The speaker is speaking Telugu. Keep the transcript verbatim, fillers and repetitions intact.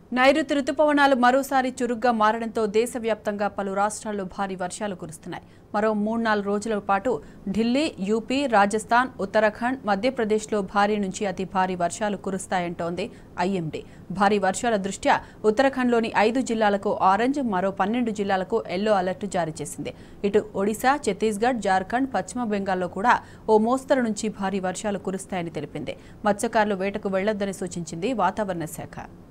నైరుతి రుతుపవనాలు మరోసారి చురుగ్గా మారడంతో దేశవ్యాప్తంగా పలు రాష్ట్రాల్లో భారీ వర్షాలు కురుస్తున్నాయి. మరో మూడు నాలుగు రోజుల పాటు ఢిల్లీ, యూపీ, రాజస్థాన్, ఉత్తరాఖండ్, మధ్యప్రదేశ్లో భారీ నుంచి అతి భారీ వర్షాలు కురుస్తాయంటోంది ఐఎండీ. భారీ వర్షాల దృష్ట్యా ఉత్తరాఖండ్లోని ఐదు జిల్లాలకు ఆరెంజ్, మరో పన్నెండు జిల్లాలకు ఎల్లో అలర్ట్ జారీ చేసింది. ఇటు ఒడిశా, ఛత్తీస్గఢ్, జార్ఖండ్, పశ్చిమ బెంగాల్లో కూడా ఓ మోస్తరు నుంచి భారీ వర్షాలు కురుస్తాయని తెలిపింది. మత్స్యకారులు వేటకు వెళ్లొద్దని సూచించింది వాతావరణ శాఖ.